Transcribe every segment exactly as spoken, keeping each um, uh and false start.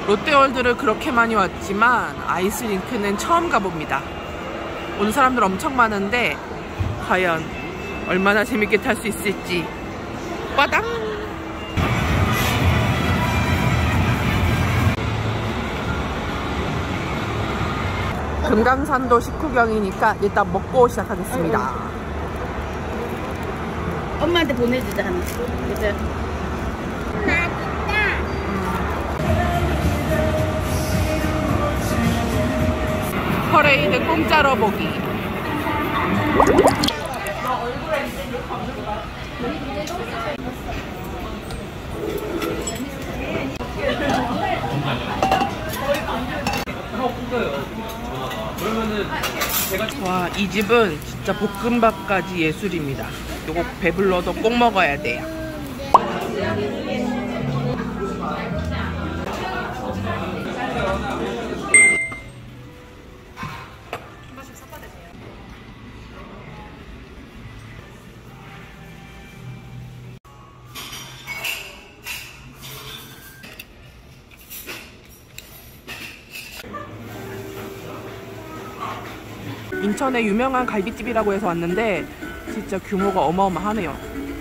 롯데월드를 그렇게 많이 왔지만 아이스링크는 처음 가봅니다. 오는 사람들 엄청 많은데 과연 얼마나 재밌게 탈 수 있을지. 빠당! 금강산도 식후경이니까 일단 먹고 시작하겠습니다. 엄마한테 보내주자 하나. 그죠? 맛있다. 퍼레이드 공짜로 보기. 와, 이 집은 진짜 볶음밥까지 예술입니다. 요거 배불러도 꼭 먹어야 돼요. 인천에 유명한 갈비집이라고 해서 왔는데 진짜 규모가 어마어마하네요.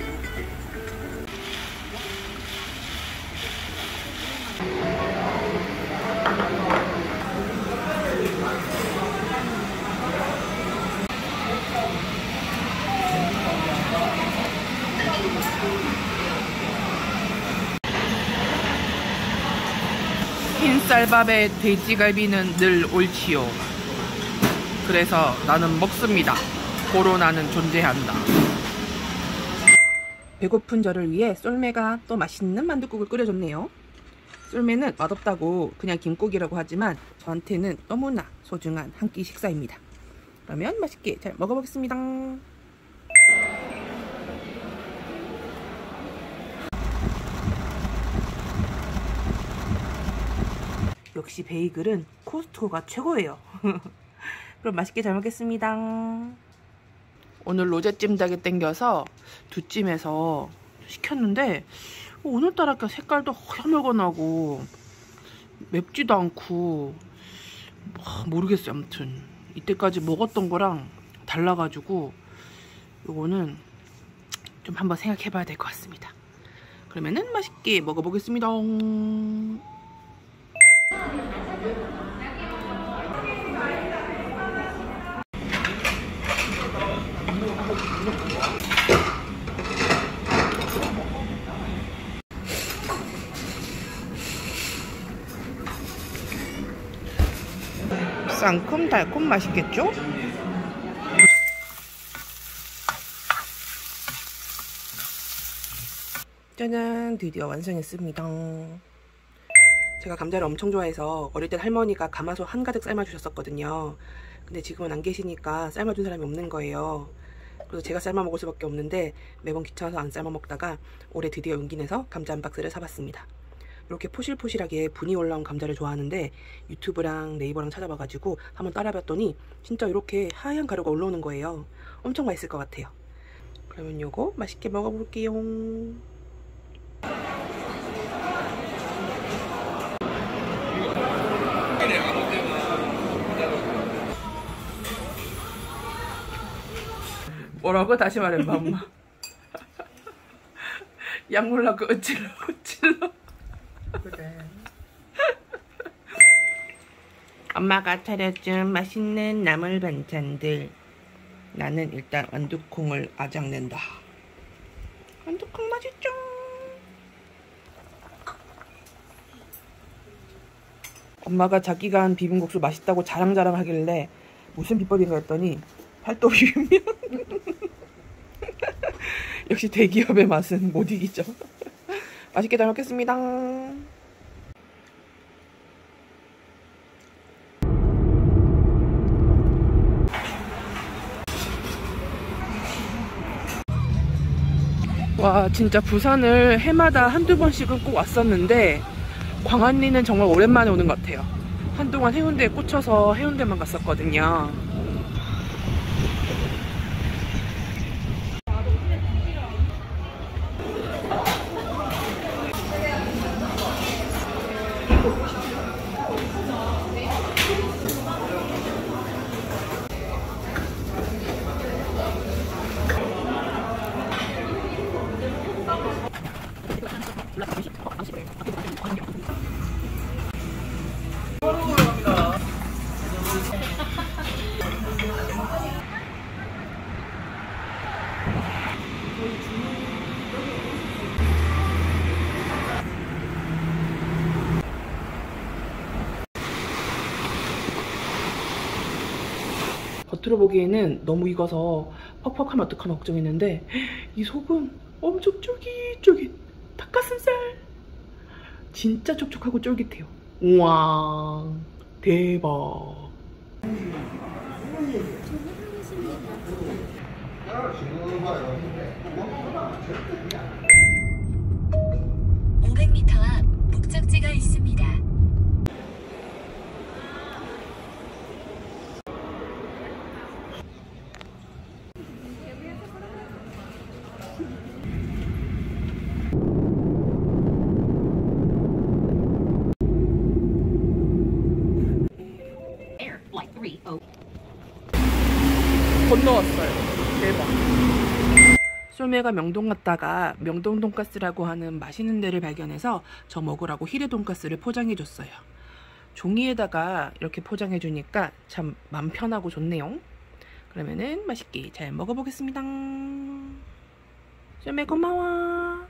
흰쌀밥에 돼지갈비는 늘 옳지요. 그래서 나는 먹습니다. 고로 나는 존재한다. 배고픈 저를 위해 쏠매가 또 맛있는 만둣국을 끓여줬네요. 쏠매는 맛없다고 그냥 김국이라고 하지만 저한테는 너무나 소중한 한 끼 식사입니다. 그러면 맛있게 잘 먹어보겠습니다. 역시 베이글은 코스트코가 최고예요. 그럼 맛있게 잘 먹겠습니다. 오늘 로제찜 닭이 땡겨서 두 찜에서 시켰는데 오늘따라 색깔도 허여멀건 나고 맵지도 않고 모르겠어요. 아무튼 이때까지 먹었던 거랑 달라가지고 요거는 좀 한번 생각해 봐야 될 것 같습니다. 그러면은 맛있게 먹어보겠습니다. 쌍콤달콤 맛있겠죠? 짜잔! 드디어 완성했습니다. 제가 감자를 엄청 좋아해서 어릴 땐 할머니가 가마솥 한가득 삶아주셨었거든요. 근데 지금은 안 계시니까 삶아준 사람이 없는 거예요. 그래서 제가 삶아 먹을 수밖에 없는데 매번 귀찮아서 안 삶아 먹다가 올해 드디어 용기 내서 감자 한 박스를 사봤습니다. 이렇게 포실포실하게 분이 올라온 감자를 좋아하는데 유튜브랑 네이버랑 찾아봐가지고 한번 따라봤더니 진짜 이렇게 하얀 가루가 올라오는 거예요. 엄청 맛있을 것 같아요. 그러면 요거 맛있게 먹어볼게요. 뭐라고? 다시 말해봐, 엄마. 약물라고 어찔러 어찔러. 그래. 엄마가 차려준 맛있는 나물 반찬들. 나는 일단 완두콩을 아작낸다. 완두콩 맛있죠? 엄마가 자기가 한 비빔국수 맛있다고 자랑자랑 하길래 무슨 비법인가 했더니 팔도 비빔면. 역시 대기업의 맛은 못 이기죠. 맛있게 잘 먹겠습니다. 와, 진짜 부산을 해마다 한두 번씩은 꼭 왔었는데 광안리는 정말 오랜만에 오는 것 같아요. 한동안 해운대에 꽂혀서 해운대만 갔었거든요. 겉으로 보기에는 너무 익어서 퍽퍽하면 어떡하나 걱정했는데 이 속은 엄청 쫄깃쫄깃. 닭가슴살 진짜 촉촉하고 쫄깃해요. 우와 대박. 오백 미터 앞 목적지가 있습니다. 건너왔어요. 대박. 쏠매가 명동 갔다가 명동 돈가스라고 하는 맛있는 데를 발견해서 저 먹으라고 히레 돈가스를 포장해줬어요. 종이에다가 이렇게 포장해주니까 참 맘 편하고 좋네요. 그러면은 맛있게 잘 먹어보겠습니다. 쏠매 고마워.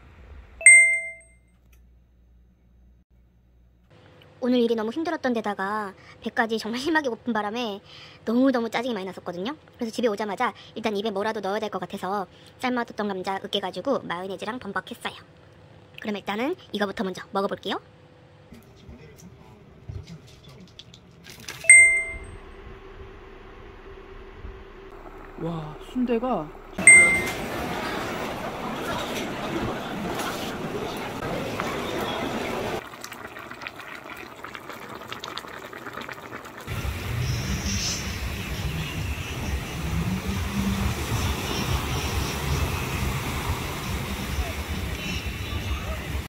오늘 일이 너무 힘들었던 데다가 배까지 정말 심하게 고픈 바람에 너무너무 짜증이 많이 났었거든요. 그래서 집에 오자마자 일단 입에 뭐라도 넣어야 될 것 같아서 삶아뒀던 감자 으깨가지고 마요네즈랑 범벅했어요. 그럼 일단은 이거부터 먼저 먹어볼게요. 와 순대가